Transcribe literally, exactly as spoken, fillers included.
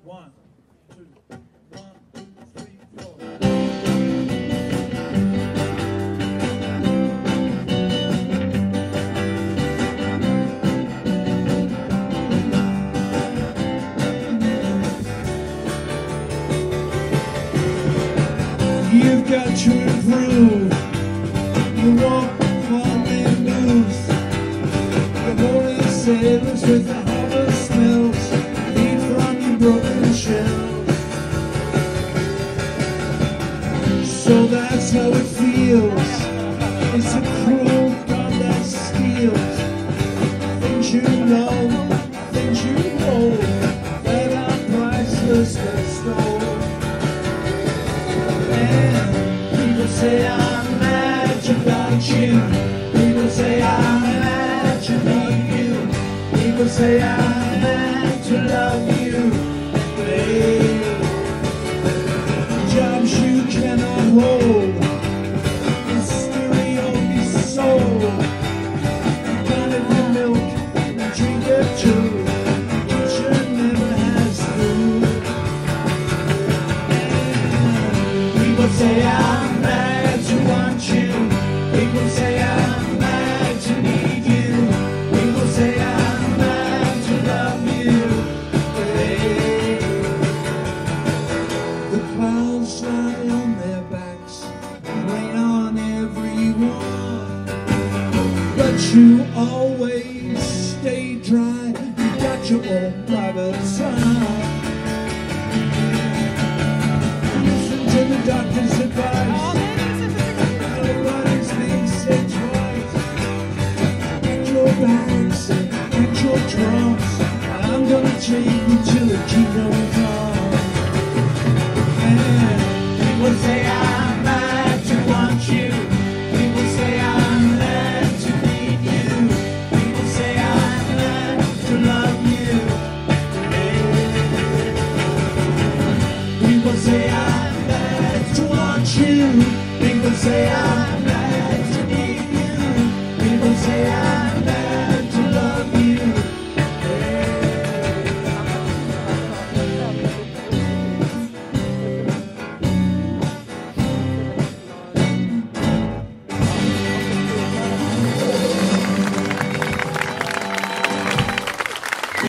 One, two, one, two, three, four. You've got to improve. You walk on their moves. The morning sailors with the harbor smells, eat from your broken shells. So that's how it feels. It's a cruel God that steals things you love, things you hold, that are priceless, that stole. And people say I'm mad about you. People say I'm mad to love you. People say I'm mad to love you. Babe, jobs you cannot hold, the stereo be sold. You got it for milk, you drink it too. Kitchen never has food. People say I'm mad to want you. People say I'm mad to need you. People say I'm mad to love you. Babe. The clouds lie on their backs, rain on everyone, but you always stay dry. You got your own private time. Listen to the doctor's advice. Nobody's being said twice. Get your bags and get your drums. I'm gonna take you to the kingdom come. And people say I'm mad to want you. People say I'm mad to need you. People say I'm mad to love you. People say I'm mad to want you. People say I'm mad